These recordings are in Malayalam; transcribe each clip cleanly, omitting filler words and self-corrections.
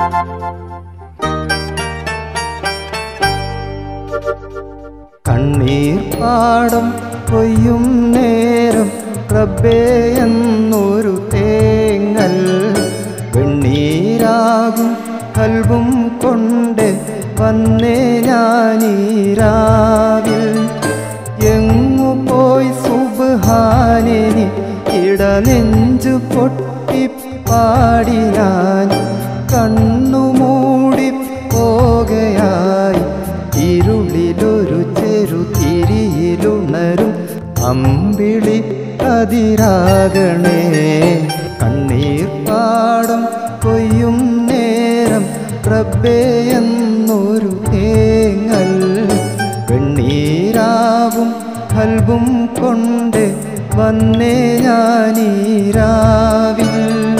കണ്ണീർ പാടം കൊയ്യും നേരം റബ്ബേ എന്നൊരു തേങ്ങൽ വെണ്ണീരാകും കൽബും കൊണ്ട് വന്നേ ഞാനീരാവിൽ. എങ്ങു പോയി സുബ്ഹാനനി ഇടനെഞ്ചു പൊട്ടിപ്പാടി ഞാൻ കണ്ണുമൂടി പോകയായി. ഇരുളിലൊരു ചെറുതിരിയിലുണരും അമ്പിളി കതിരാകണേ. കണ്ണീർ പാടം കൊയ്യും നേരം റബ്ബേ എന്നൊരു തേങ്ങൽ വെണ്ണീരാവും കൽബും കൊണ്ട് വന്നേ ഞാനീരാവിൽ.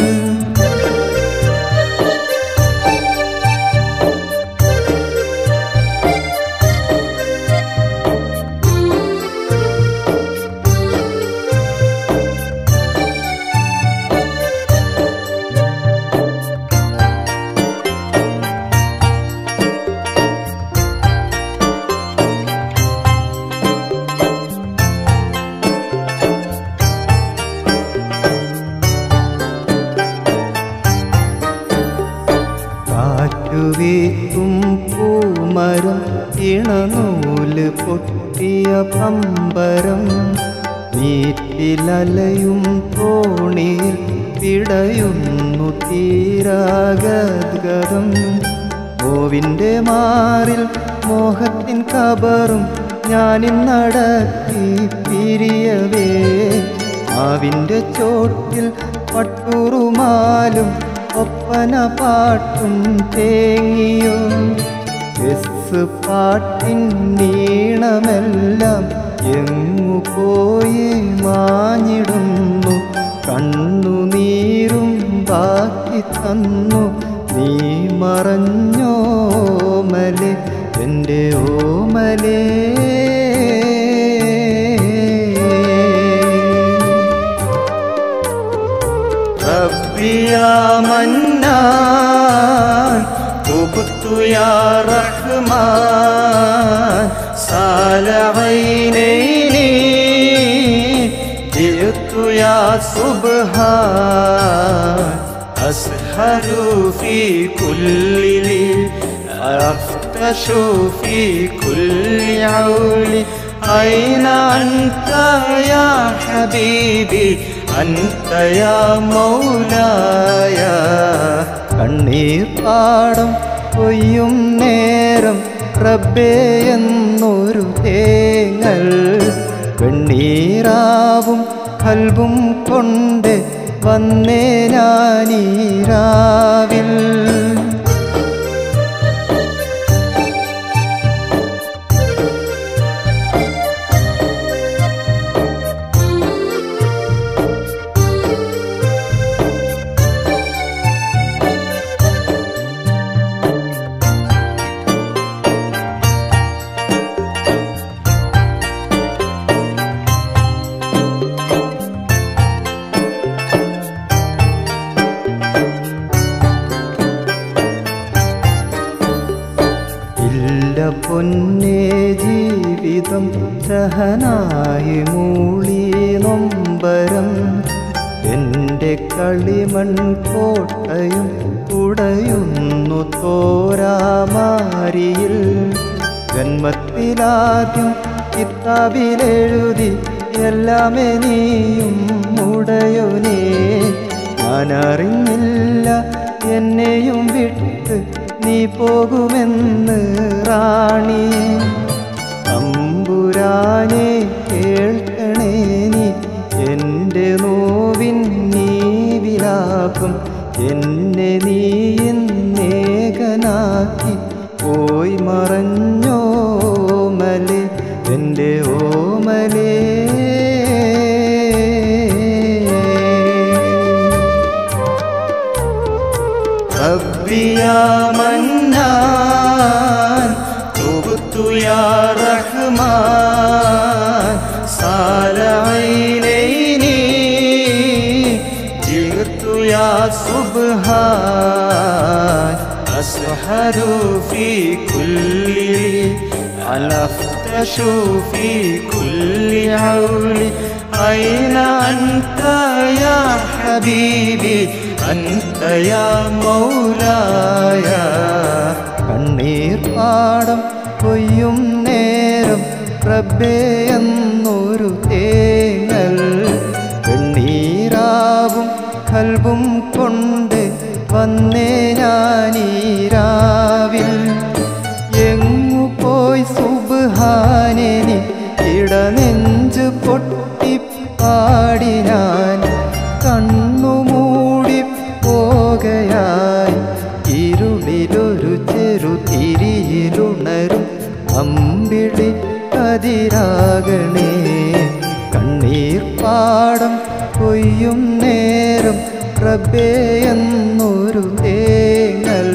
വീത്തും പൂമരം ഇണനൂല് പൊട്ടിയ പമ്പരം നീറ്റിലലയും തോണിയിൽ പിടയുന്നു തീരാഗദ്ഗതം. മോവിൻ്റെ മാറിൽ മോഹത്തിൻ കബറും ഞാനിന്നടക്കി പിരിയവേ. മാവിൻ്റെ ചോട്ടിൽ പട്ടുറുമാലും ഒപ്പന പാട്ടും തേങ്ങിയോ. എസ് പാട്ടിൻ നീണമെല്ലാം എങ്ങു പോയി മാഞ്ഞിടുന്നു. കണ്ണുനീരും ബാക്കി തന്നു നീ മറഞ്ഞോമലെ എൻ്റെ ഓമലേ. يا منان تبت يا رحمن سال عينيني جئت يا سبحان أسهر في كل ليل أفتش في كل عول أين أنت يا حبيبي أنت يا مولاي. കണ്ണീർ പാടം കൊയ്യും നേരം റബ്ബേ എന്നൊരു തേങ്ങൽ വെണ്ണീരാവും കൽബും കൊണ്ട് വന്നേ ഞാനീരാവിൽ. പൊന്നേ ജീവിതം സഹനായി മൂളി നൊമ്പരം. എൻ്റെ കളിമൺ കോട്ടയും ഉടയുന്നു തോരാമാരിയിൽ. ജന്മത്തിലാദ്യം കിതാബിലെഴുതി എല്ലാമേ നീയും ഉടയോനേ. ഞാനറിഞ്ഞില്ല എന്നെയും വിട്ട് നീ പോകുമെന്ന് റാണി. തമ്പുരാനെ കേൾക്കണേ നീ എൻ്റെ നോവിൻ നീ വിലാപം. എന്നെ നീ എന്നേകനാക്കി പോയി മറഞ്ഞോമലെ എൻ്റെ ഓമലേ. ربي يا منان تبت يا رحمن سال عينيني جئت يا سبحان أشهد في كل أنا أفتش في كل عولي أين أنت يا حبيبي أنت يا مولاي കണ്ണീർ പാടം കൊയ്യും നേരം റബ്ബേ എന്നൊരു തേങ്ങൽ വെണ്ണീരാവും കൽബും കൊണ്ട് വന്നേ ഞാനീരാവിൽ എങ്ങു പോയി സുബ്ഹാനനി ഇടനെഞ്ചു പൊട്ടിപ്പാടി ഞാൻ കണ്ണു മൂടി പോകയായി ഇരുളിലൊരു ചെറുതിരിയിലുണരും അമ്പിളി കതിരാകണേ കണ്ണീർ പാടം കൊയ്യും നേരം റബ്ബേ എന്നൊരു തേങ്ങൽ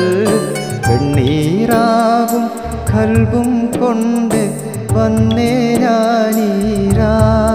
വെണ്ണീരാവും കൽബും കൊണ്ട് വന്നേ ഞാനീരാ